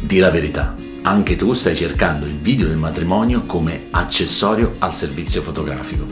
Di la verità, anche tu stai cercando il video del matrimonio come accessorio al servizio fotografico.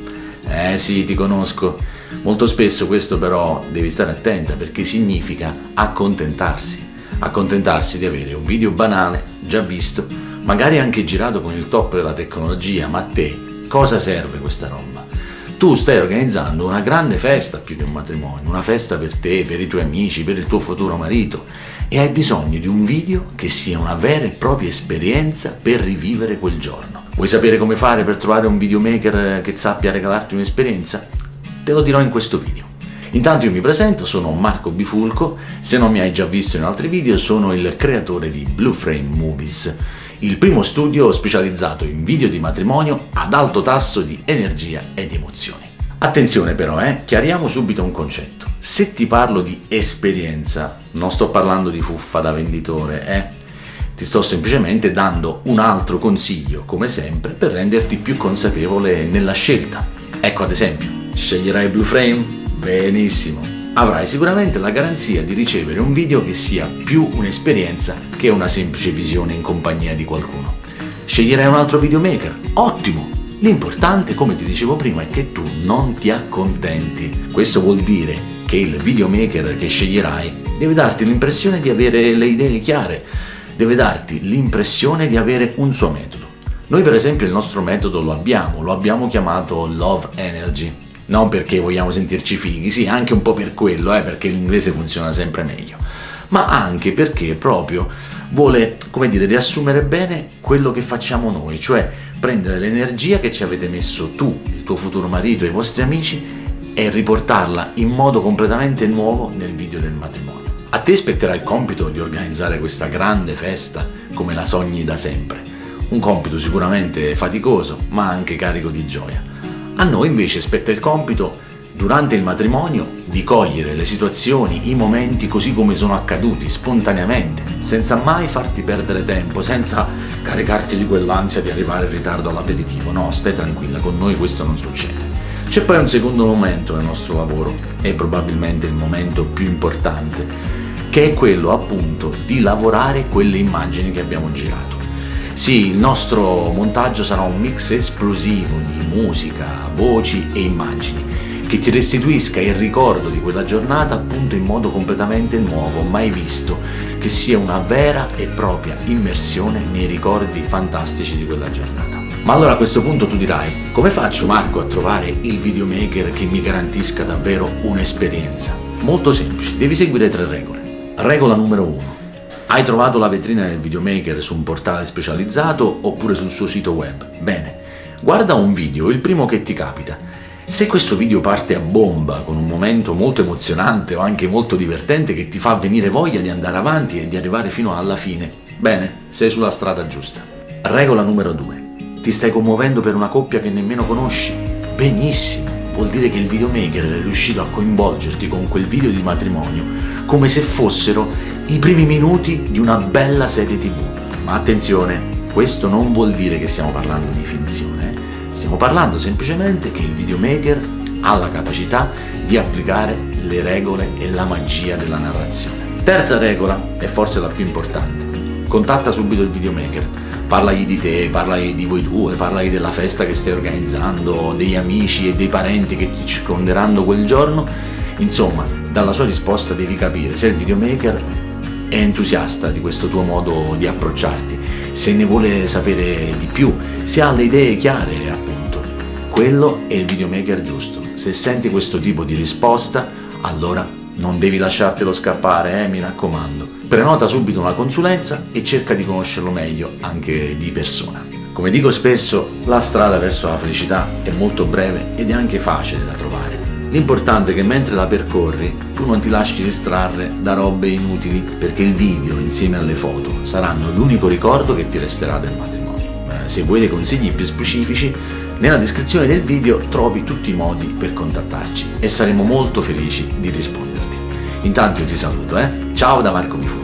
Sì, ti conosco. Molto spesso questo però devi stare attenta, perché significa accontentarsi. Accontentarsi di avere un video banale, già visto, magari anche girato con il top della tecnologia, ma a te cosa serve questa roba? Tu stai organizzando una grande festa più che un matrimonio, una festa per te, per i tuoi amici, per il tuo futuro marito, e hai bisogno di un video che sia una vera e propria esperienza per rivivere quel giorno. Vuoi sapere come fare per trovare un videomaker che sappia regalarti un'esperienza? Te lo dirò in questo video. Intanto io mi presento, sono Marco Bifulco, se non mi hai già visto in altri video sono il creatore di Blue Frame Movies, il primo studio specializzato in video di matrimonio ad alto tasso di energia e di emozioni. Attenzione però, chiariamo subito un concetto. Se ti parlo di esperienza, non sto parlando di fuffa da venditore, ti sto semplicemente dando un altro consiglio, come sempre, per renderti più consapevole nella scelta. Ecco, ad esempio, sceglierai Blue Frame? Benissimo! Avrai sicuramente la garanzia di ricevere un video che sia più un'esperienza che una semplice visione in compagnia di qualcuno. Sceglierai un altro videomaker? Ottimo! L'importante, come ti dicevo prima, è che tu non ti accontenti. Questo vuol dire che il videomaker che sceglierai deve darti l'impressione di avere le idee chiare, deve darti l'impressione di avere un suo metodo. Noi per esempio il nostro metodo lo abbiamo chiamato Love Energy. Non perché vogliamo sentirci fighi, sì, anche un po' per quello, perché l'inglese funziona sempre meglio, ma anche perché proprio vuole, come dire, riassumere bene quello che facciamo noi, cioè prendere l'energia che ci avete messo tu, il tuo futuro marito e i vostri amici e riportarla in modo completamente nuovo nel video del matrimonio. A te spetterà il compito di organizzare questa grande festa come la sogni da sempre, un compito sicuramente faticoso ma anche carico di gioia. A noi invece spetta il compito, durante il matrimonio, di cogliere le situazioni, i momenti così come sono accaduti, spontaneamente, senza mai farti perdere tempo, senza caricarti di quell'ansia di arrivare in ritardo all'aperitivo. No, stai tranquilla, con noi questo non succede. C'è poi un secondo momento nel nostro lavoro, e probabilmente il momento più importante, che è quello appunto di lavorare quelle immagini che abbiamo girato. Sì, il nostro montaggio sarà un mix esplosivo di musica, voci e immagini, che ti restituisca il ricordo di quella giornata appunto in modo completamente nuovo, mai visto, che sia una vera e propria immersione nei ricordi fantastici di quella giornata. Ma allora a questo punto tu dirai, come faccio Marco a trovare il videomaker che mi garantisca davvero un'esperienza? Molto semplice, devi seguire 3 regole. Regola numero 1. Hai trovato la vetrina del videomaker su un portale specializzato oppure sul suo sito web? Bene, guarda un video, il primo che ti capita. Se questo video parte a bomba, con un momento molto emozionante o anche molto divertente che ti fa venire voglia di andare avanti e di arrivare fino alla fine, bene, sei sulla strada giusta. Regola numero 2. Ti stai commuovendo per una coppia che nemmeno conosci? Benissimo! Vuol dire che il videomaker è riuscito a coinvolgerti con quel video di matrimonio come se fossero i primi minuti di una bella serie TV. Ma attenzione, questo non vuol dire che stiamo parlando di finzione, Stiamo parlando semplicemente che il videomaker ha la capacità di applicare le regole e la magia della narrazione. Terza regola, e forse la più importante: contatta subito il videomaker. Parlagli di te, parlagli di voi due, parlagli della festa che stai organizzando, degli amici e dei parenti che ti circonderanno quel giorno. Insomma, dalla sua risposta devi capire se il videomaker è entusiasta di questo tuo modo di approcciarti, se ne vuole sapere di più, se ha le idee chiare, appunto. Quello è il videomaker giusto. Se senti questo tipo di risposta, allora non devi lasciartelo scappare, mi raccomando. Prenota subito una consulenza e cerca di conoscerlo meglio anche di persona. Come dico spesso, la strada verso la felicità è molto breve ed è anche facile da trovare. L'importante è che mentre la percorri tu non ti lasci distrarre da robe inutili, perché il video insieme alle foto saranno l'unico ricordo che ti resterà del matrimonio. Se vuoi dei consigli più specifici, nella descrizione del video trovi tutti i modi per contattarci e saremo molto felici di risponderti. Intanto io ti saluto, ciao da Marco Bifulco.